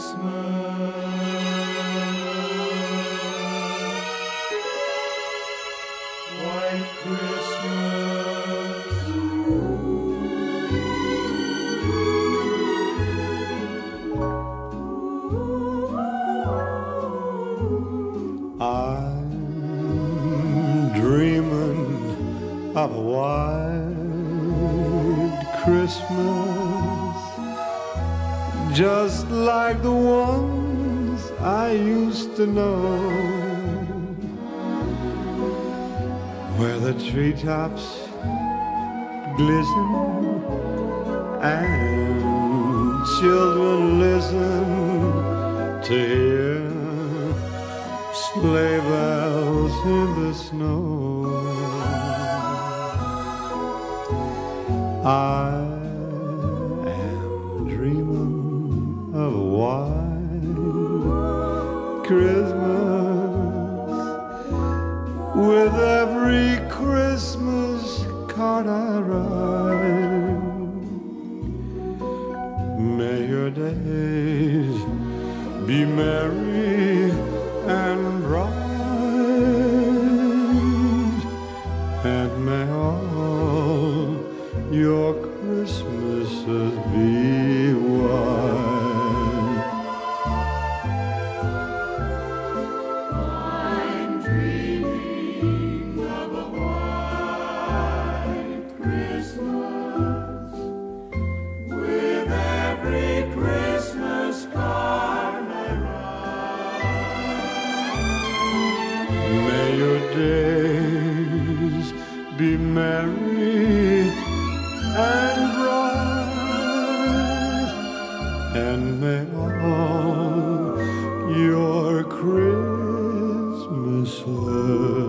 White Christmas. I'm dreaming of a white Christmas, just like the ones I used to know, where the treetops glisten and children listen to hear sleigh bells in the snow. I am dreaming of a white Christmas, with every Christmas card I write. May your days be merry and bright, and may all your Christmases be white. I'm dreaming of a white Christmas, with every Christmas card I write. May your days be merry and bright, and may all your Christmases